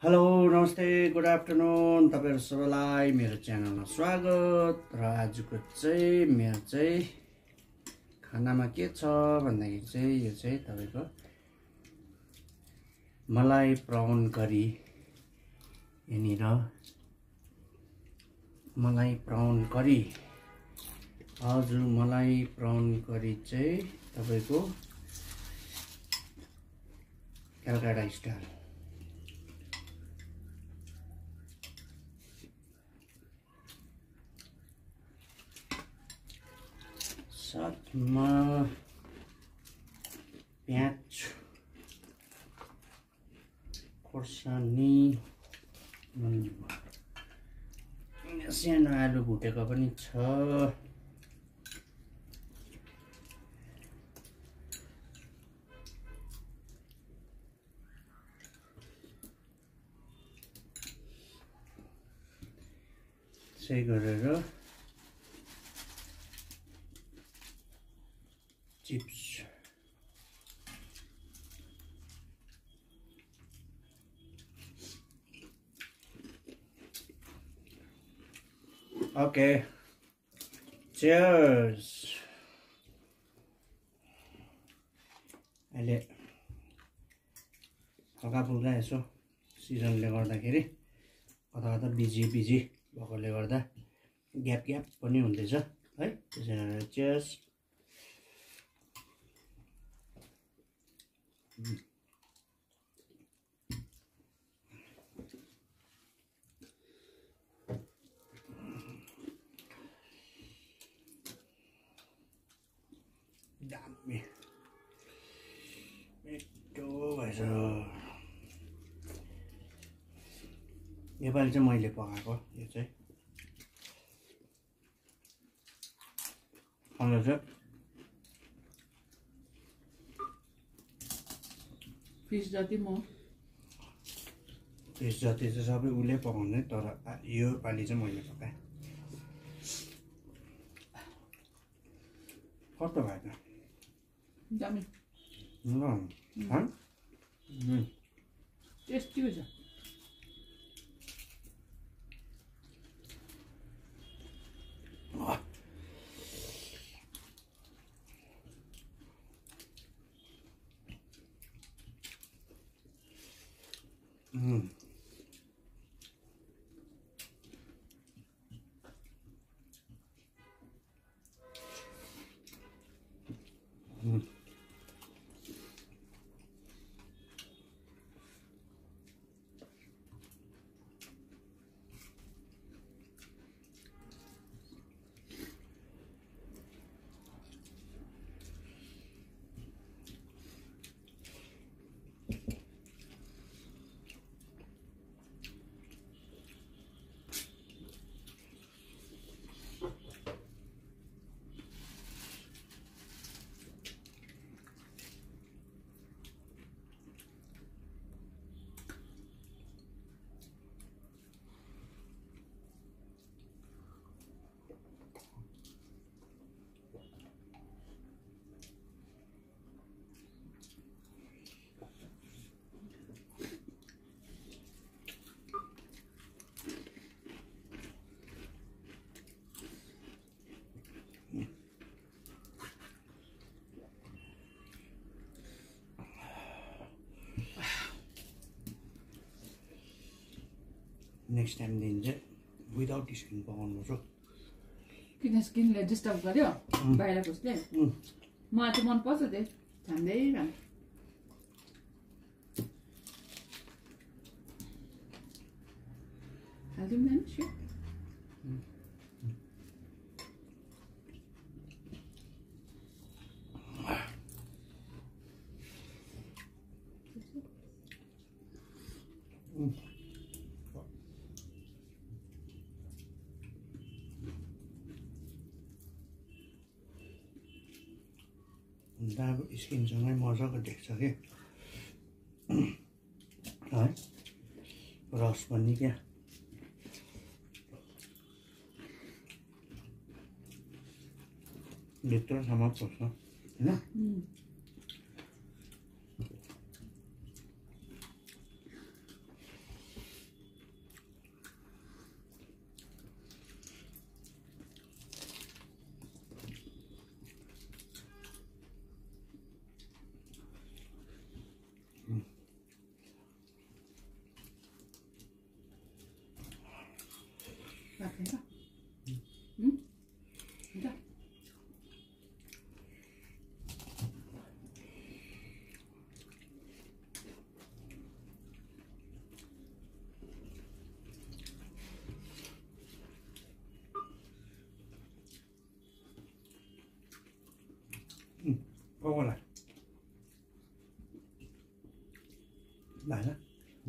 Hello नमस्ते good afternoon तपाईहरु सबैलाई मेरो च्यानलमा स्वागत। र आजको चाहिँ मेरो चाहिँ खानामा के छ भन्दाखेरि चाहिँ यो चाहिँ तपाईको मलाई प्राउन करी। यनिर मलाई प्राउन करी, हजुर मलाई प्राउन करी चाहिँ तपाईको कलकत्ता स्टाइल। साथमा प्याज, खोर्सानी, सानो आलु भुटेको पनि छ। त्यसै गरेर चिप्स, ओके चियर्स। अहिले हल्का फुल्का यसो सिजनले गर्दाखेरि कता कता बिजी भएकोले गर्दा ग्याप पनि हुँदैछ है। त्यसै गरेर चियर्स। दामी मिठो भएछ। नेपाली चाहिँ मैले पकाएको यो चाहिँ अन्त चाहिँ फिस जति चाहिँ सबै उसले पकाउने, तर यो पालि चाहिँ मैले पकाएँ। कस्तो भयो त? दामी टेस्टी हुन्छ। नेक्स्ट टाइमदेखि चाहिँ विदाउट स्किन पकाउनु पर्छ। किन स्किनले डिस्टर्ब गर्यो बाहिरको उसले? मलाई चाहिँ मनपर्छ त्यही छान्दै खानु। हालिदिउँ न नि अब स्किनसँगै मजाको देख्छ कि है, रस पनि क्या भित्रसम्म पस्छ होइन। भात खान्छ हुन्छ Có lại lại đó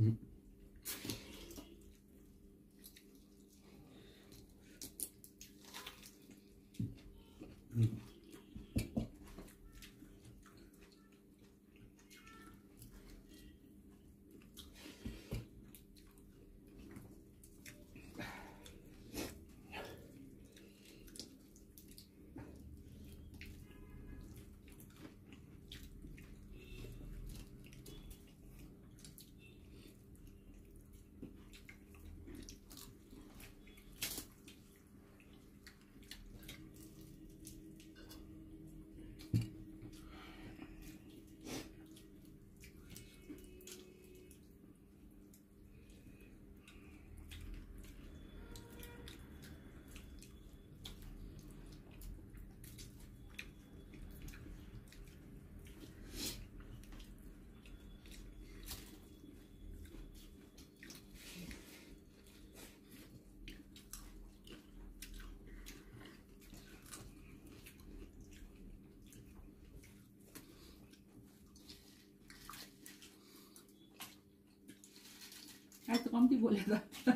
आज त कम्ती बोलेको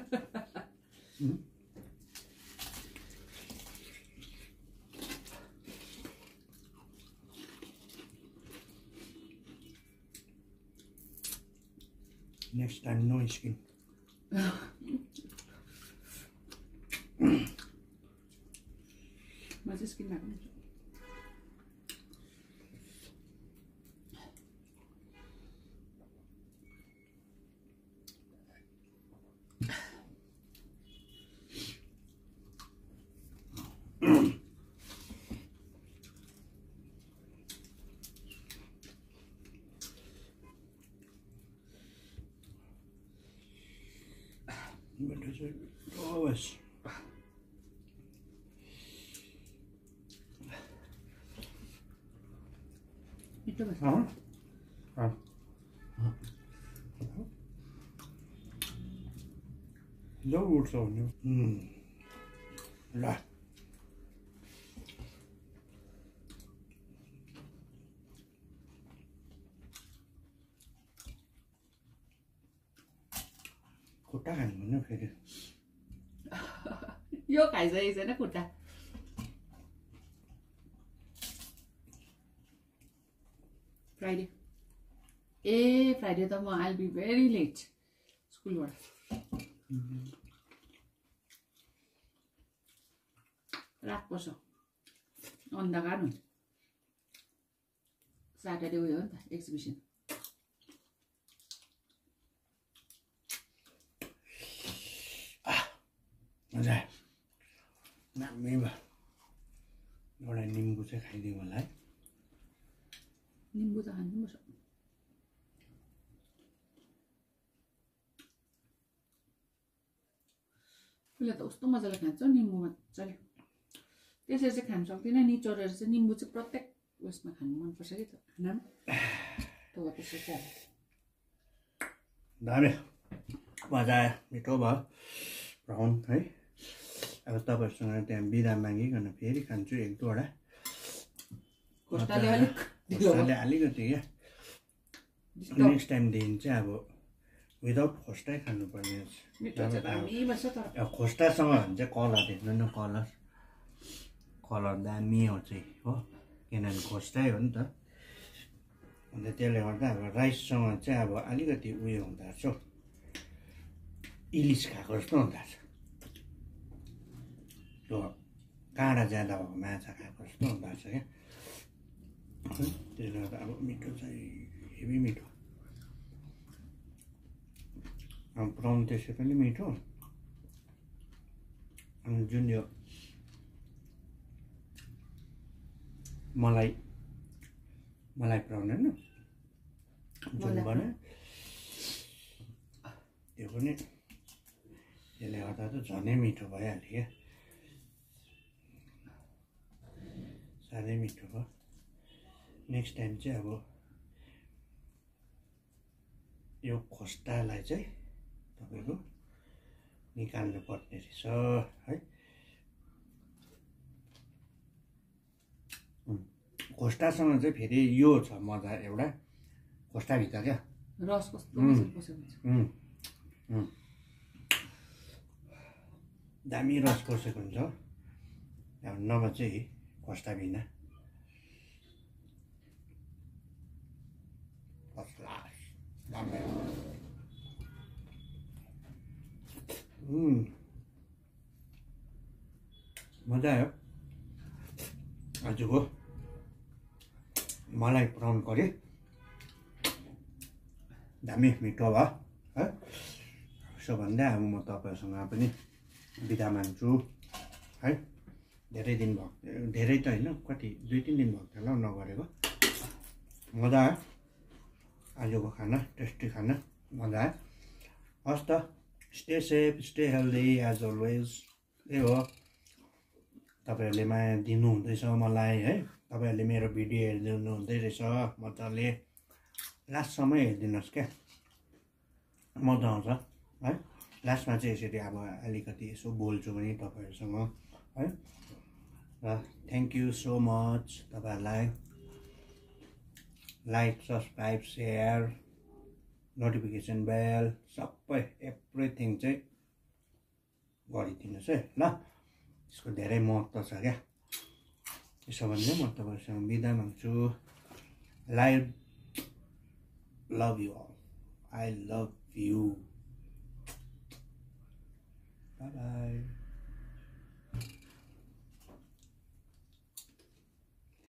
next time no skin म चाहिँ स्किन भएको हुन्छ but it's always मिठो भन्छ no words on you la खुट्टा खानु भन्यो फेरि यो खाइसकेको छैन खुट्टा फ्राइडे ए फ्राइडे त म आइल बी भेरी लेट स्कुलबाट रात पर्छ अन्धकार हुन्छ स्याटरडे उयो हो नि त एक्जिबिसन मजा दामी भयो एउटा निम्बु चाहिँ खाइदिउँ होला है निम्बु त खानुपर्छ उसले त कस्तो मजाले खान्छ निम्बु मजाले त्यसरी चाहिँ खानु सक्दिनँ निचोरेर चाहिँ निम्बु चाहिँ प्रत्येक उयसमा खानु मनपर्छ कि त खानामा त्यो त्यसरी चाहिँ दामी मजा आयो मिठो भयो ब्राउन है अब तपाईँहरूसँग त्यहाँ बिदा मागिकन फेरि खान्छु एक दुईवटा खोस्टाले अलिक खोस्टाले अलिकति क्या नेक्स्ट टाइमदेखि चाहिँ अब विदाउट खोस्टै खानुपर्ने खोस्टासँग भने चाहिँ कलर हेर्नु न कलर दामी हो चाहिँ हो किनभने खोस्टै हो नि त अन्त त्यसले गर्दा अब राइससँग चाहिँ अब अलिकति उयो हुँदो रहेछ इलिस खाएको जस्तो हुँदो रहेछ त्यो काँडा ज्यादा भएको माछा खाएको जस्तो हुँदो रहेछ क्या त्यसले गर्दा अब मिठो चाहिँ हेभी मिठो अब प्राउन त्यसै पनि मिठो अनि जुन यो मलाई प्राउन होइन जुन बनायो त्यो पनि यसले गर्दा त झनै मिठो भइहाल्यो क्या साह्रै मिठो भयो नेक्स्ट टाइम चाहिँ अब यो खोस्टालाई चाहिँ तपाईँको निकाल्नु पर्ने रहेछ है खोस्टासँग चाहिँ फेरि यो छ मजा एउटा खोस्टाभित्र क्या रस कस्तो मजाले पसेको हुन्छ दामी रस पसेको हुन्छ अब नभए चाहिँ खोस्टा बिना मजा आयो आजको मलाई प्राउन करी दामी मिठो भयो है यसो भन्दै अब म तपाईँहरूसँग पनि बिदा माग्छु है धेरै दिन भयो धेरै त होइन कति 2-3 दिन भएको थियो होला नगरेको मजा आयो आजको खाना टेस्टी खाना मजा आयो हस् त stay safe stay healthy as always त्यही हो तपाईँहरूले माया दिनुहुँदैछ मलाई है तपाईँहरूले मेरो भिडियो हेरिदिनु हुँदै रहेछ मजाले लास्टसम्म हेरिदिनुहोस् क्या मजा आउँछ है लास्टमा चाहिँ यसरी अब अलिकति यसो बोल्छु भने तपाईँहरूसँग है र थ्याङ्क यू सो मच तपाईँहरूलाई like subscribe share notification bell सबै एभ्रिथिङ चाहिँ गरिदिनुहोस् है ल यसको धेरै महत्त्व छ क्या यसो भन्दै म तपाईँहरूसँग बिदा माग्छु love you all I love you. Bye bye.